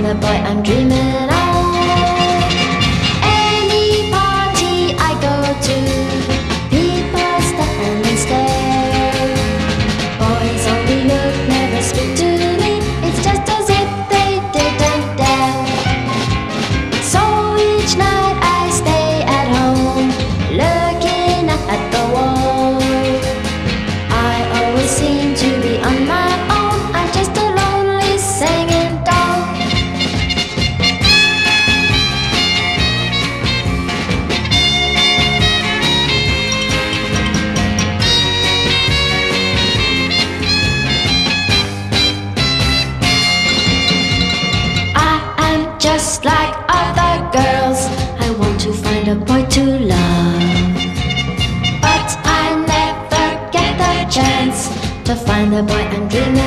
find the boy I'm dreaming of. Any party I go to, people stop and stare. Boys only look, never speak to me. It's just as if they didn't dare. So each night I stay at home, looking up at the wall. I always seem to be on my own. I'm just a lonely singing doll. I am just like other girls. I want to find a boy to love, but I never get the chance to find the boy I'm dreaming